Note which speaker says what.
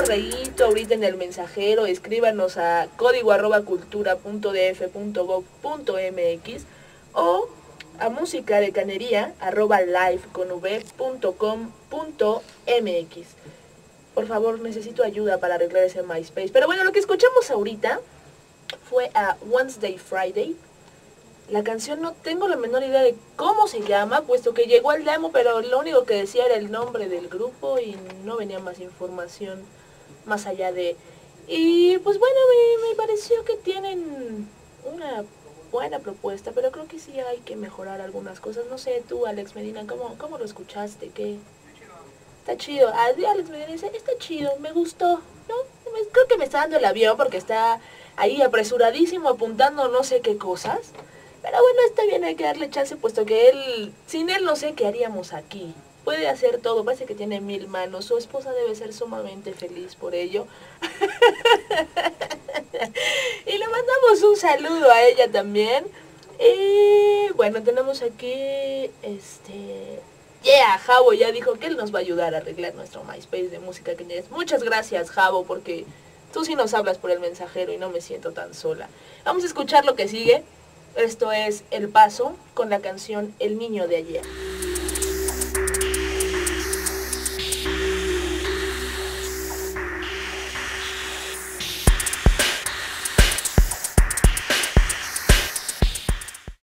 Speaker 1: correíto ahorita en el mensajero, escríbanos a código@cultura.df.gov.mx o a musicadecanería@live.com.mx. Por favor, necesito ayuda para arreglar ese MySpace. Pero bueno, lo que escuchamos ahorita fue a Wednesday Friday. La canción no tengo la menor idea de cómo se llama, puesto que llegó al demo, pero lo único que decía era el nombre del grupo y no venía más información más allá de... Y pues bueno, me pareció que tienen una buena propuesta, pero creo que sí hay que mejorar algunas cosas. No sé, tú, Alex Medina, ¿cómo lo escuchaste? ¿Qué? Está chido. Alex Medina dice, está chido, me gustó, ¿no? Creo que me está dando el avión porque está ahí apresuradísimo apuntando no sé qué cosas. Pero bueno, está bien, hay que darle chance, puesto que él, sin él no sé qué haríamos aquí. Puede hacer todo, parece que tiene 1000 manos. Su esposa debe ser sumamente feliz por ello. Y le mandamos un saludo a ella también. Y bueno, tenemos aquí, Javo ya dijo que él nos va a ayudar a arreglar nuestro MySpace de música que es. Muchas gracias, Javo, porque tú sí nos hablas por el mensajero y no me siento tan sola. Vamos a escuchar lo que sigue. Esto es El Paso con la canción El Niño de Ayer.